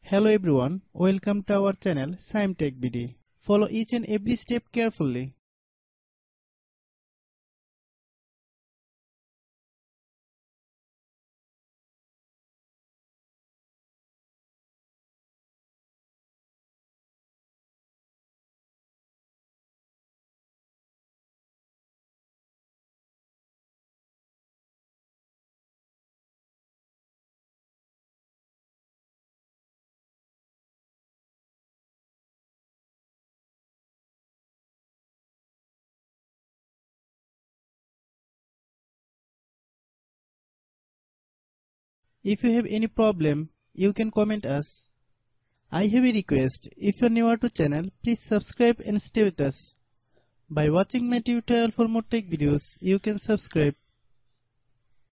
Hello everyone, welcome to our channel Shaem TechBD. Follow each and every step carefully. If you have any problem, you can comment us. I have a request. If you are new to channel, please subscribe and stay with us. By watching my tutorial for more tech videos, you can subscribe